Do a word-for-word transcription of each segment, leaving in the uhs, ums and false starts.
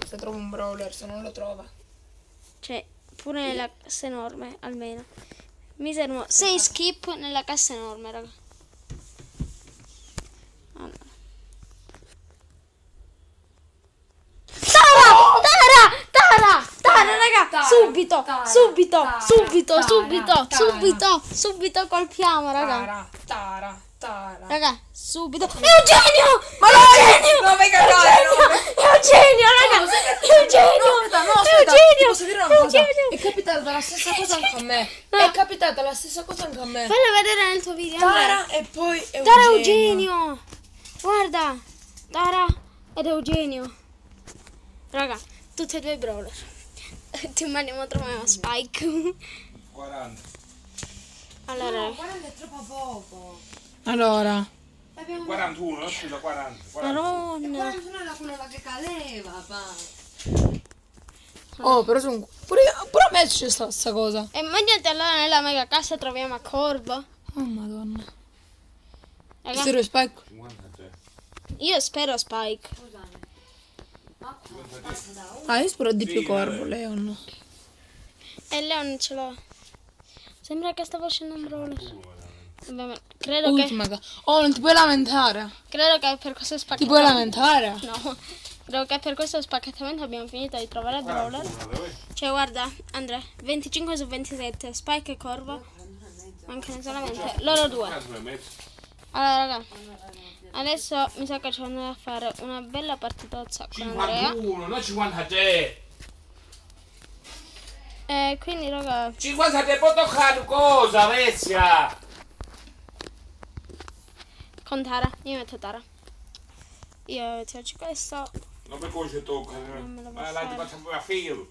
Se trovo un brawler, se non lo trova. Cioè, pure nella cassa enorme, almeno. Mi servono sei skip nella cassa enorme, raga. Allora. Tara! Tara! Tara! Tara, raga! Tara, subito! Tara, subito! Tara, subito! Tara, subito! Tara. subito! Subito colpiamo, raga! Tara, Tara, Tara. Raga, subito! Eugenio! Ma no, Eugenio! non vai cagare, no. Eugenio, raga! No, Eugenio! No, aspetta, no, aspetta. Eugenio! Ti posso dire una cosa? Eugenio! È capitata la stessa cosa anche a me. No. È capitata la stessa cosa anche a me. Fallo vedere nel tuo video. Andrea. Tara e poi Eugenio. Tara Eugenio! Guarda! Tara ed Eugenio. Raga, tutti e due i brawler. Ti immaginiamo troviamo Spike. quaranta. Allora, quaranta è troppo poco. Allora. Abbiamo quarantuno, no scusa, quaranta. Maronna. quarantuno era quello là che cadeva, pa. Oh, però sono. Pure, pure a me c'è sta, sta cosa. E immaginate allora nella mega cassa troviamo a Corvo. Oh madonna. Raga, Zero Spike. cinquantatré. io spero Spike. Ah, io spero di più eh. Corvo, Leon. E Leon ce l'ho. Sembra che stavo scendendo un brawler. Vabbè, ma credo che, Ultima ga- Oh, non ti puoi lamentare. credo che per questo Ti spacchettamento. puoi lamentare? No, credo che per questo spacchettamento abbiamo finito di trovare il brawler. Cioè, guarda, Andrea, venticinque su ventisette, Spike e Corvo. Mancano solamente loro due. Allora, raga, adesso mi sa che ci andremo a fare una bella partitozza con Andrea. cinquantuno, no cinquantatré. E quindi, raga, cinquantatré, può toccare cosa, Vezia? con Tara, io metto Tara. Io mettiamoci questo. Non per cosa tocca. Non me lo Ma posso la ti fare. faccio a filo.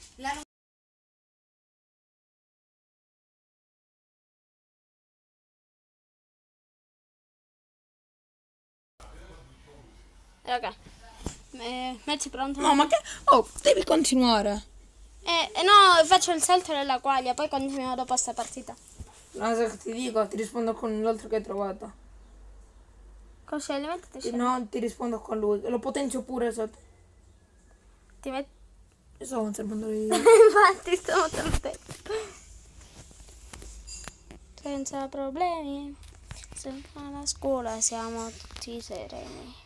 Raga, eh, metti pronto? No, ma che. Oh, devi continuare. Eh, eh, no, faccio il salto della quaglia, poi continuiamo dopo sta partita. No, se ti dico, ti rispondo con l'altro che hai trovato. Cosa li mettete? Sì, no, ti rispondo con lui. Lo potenzio pure sotto. Ti metti... Io sto conservando le. Infatti, stiamo te lo detto. Senza problemi, senza la scuola siamo tutti sereni.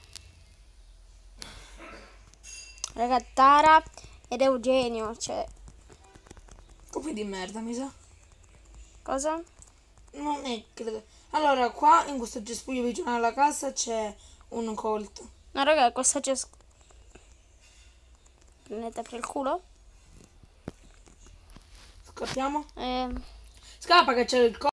Raga, Tara ed Eugenio, cioè... Copi di merda, mi sa. Cosa? Non è, credo. Allora, qua in questo cespuglio vicino alla casa c'è un colt. No, raga, cosa c'è... Prendete per il culo? Scappiamo? Eh... Scappa che c'è il colt.